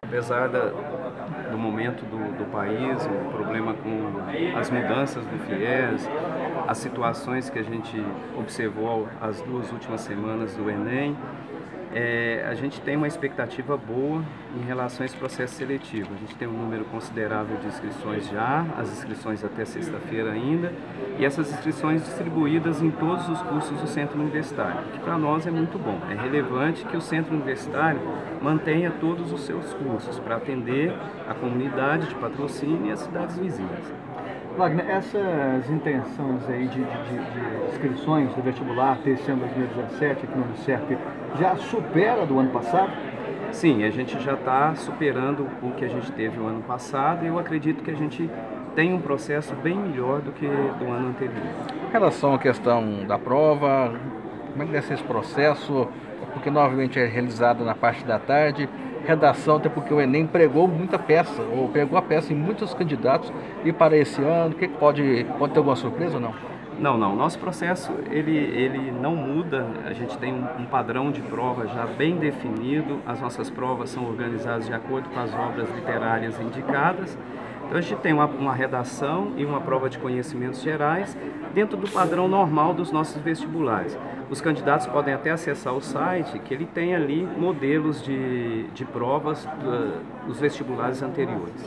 Apesar do momento do país, o problema com as mudanças do FIES, as situações que a gente observou as 2 últimas semanas do Enem, a gente tem uma expectativa boa em relação a esse processo seletivo. A gente tem um número considerável de inscrições já, as inscrições até sexta-feira ainda, e essas inscrições distribuídas em todos os cursos do Centro Universitário, que para nós é muito bom. É relevante que o Centro Universitário mantenha todos os seus cursos para atender a comunidade de Patrocínio e as cidades vizinhas. Wagner, essas intenções aí de inscrições do vestibular desse ano 2017 aqui no Unicef já supera do ano passado? Sim, a gente já está superando o que a gente teve o ano passado e eu acredito que a gente tem um processo bem melhor do que do ano anterior. Em relação à questão da prova, como é que deve ser esse processo? Porque novamente é realizado na parte da tarde, redação, até porque o Enem pregou muita peça, ou pregou a peça em muitos candidatos, e para esse ano, o que pode ter alguma surpresa ou não? Não. Nosso processo ele não muda. A gente tem um padrão de prova já bem definido. As nossas provas são organizadas de acordo com as obras literárias indicadas. Então a gente tem uma redação e uma prova de conhecimentos gerais dentro do padrão normal dos nossos vestibulares. Os candidatos podem até acessar o site, que ele tem ali modelos de provas dos vestibulares anteriores.